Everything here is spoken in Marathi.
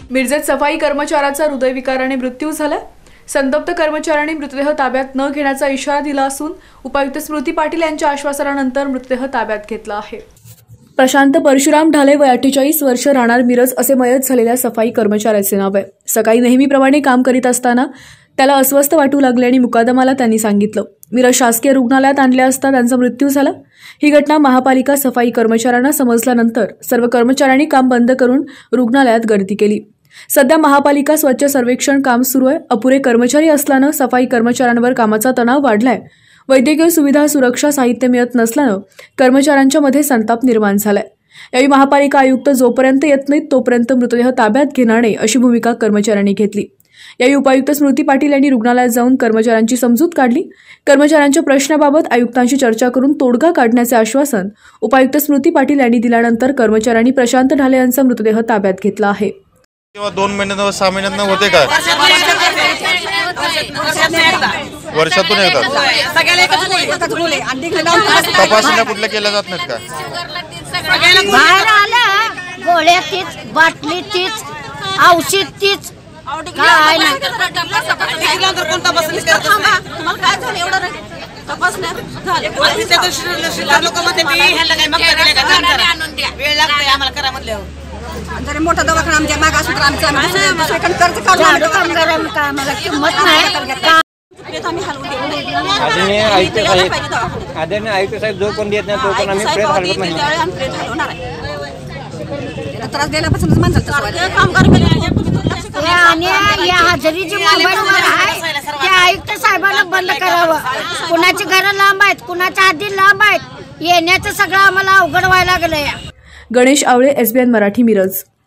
मिरजेत सफाई कर्मचाऱ्याचा हृदयविकाराने मृत्यू झाला। संतप्त कर्मचाऱ्यांनी मृतदेह ताब्यात न घेण्याचा इशारा दिला असून उपायुक्त स्मृती पाटील यांच्या आश्वासनानंतर मृतदेह ताब्यात घेतला आहे। प्रशांत परशुराम ढाले वय 48 वर्ष राहणार मिरज असे मयत झालेल्या सफाई कर्मचाऱ्याचे नाव आहे। सकाळी नेहमीप्रमाणे काम करीत असताना त्याला अस्वस्थ वाटू लागले आणि मुकादमाला त्यांनी सांगितलं। मिरज शासकीय रुग्णालयात आणले असता त्यांचा मृत्यू झाला। ही घटना महापालिका सफाई कर्मचाऱ्यांना समजल्यानंतर सर्व कर्मचाऱ्यांनी काम बंद करून रुग्णालयात गर्दी केली। सध्या महापालिका स्वच्छ सर्वेक्षण काम सुरू आहे। अपुरे कर्मचारी असल्याने सफाई कर्मचाऱ्यांवर कामाचा तणाव वाढलाय। वैद्यकीय सुविधा सुरक्षा साहित्य मिळत नसल्याने कर्मचाऱ्यांच्या मध्ये संताप निर्माण झालाय। यावेळी महापालिका आयुक्त जोपर्यंत येत नाहीत तोपर्यंत मृतदेह ताब्यात घेणार नाही अशी भूमिका कर्मचाऱ्यांनी घेतली। यावेळी उपायुक्त स्मृती पाटील यांनी रुग्णालयात जाऊन कर्मचाऱ्यांची समजूत काढली। कर्मचाऱ्यांच्या प्रश्नाबाबत आयुक्तांशी चर्चा करून तोडगा काढण्याचे आश्वासन उपायुक्त स्मृती पाटील यांनी दिल्यानंतर कर्मचाऱ्यांनी प्रशांत ढाले यांचा मृतदेह ताब्यात घेतला आहे। 2 महिन्यांना 6 महिन्यांना होते का? वर्षातून येतात। तपासण्या कुठल्या केल्या जात नाहीत का? बाहेर आलं गोळ्या तीच, बाटली तीच, औषध तीच, काय नाही जरी मोठा दवाखाना आमच्या माग असून तर आमच्या कर्ज काढून आम्हाला किंमत नाही। आदरणीय आयुक्त साहेब जो कोण देत नाही तो पण आम्ही प्रेस हलवत नाही। त्रास दिल्यापासून माणसाला आणि या हजेरीची मोबाईलवर आहे त्या आयुक्त साहेबांना बंद करावं। कुणाची घरं लांब आहेत, कुणाच्या आधी लांब आहेत, येण्याचं सगळं आम्हाला अवघड व्हायला लागलंय। गणेश आवळे, SBN मराठी, मिरज।